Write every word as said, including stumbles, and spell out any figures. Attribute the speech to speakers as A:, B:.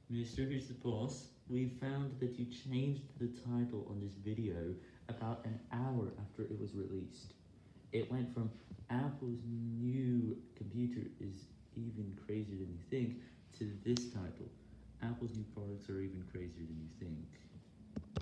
A: Mister Who's the Boss, we found that you changed the title on this video about an hour after it was released. It went from Apple's new computer is even crazier than you think to this title. Apple's new products are even crazier than you think.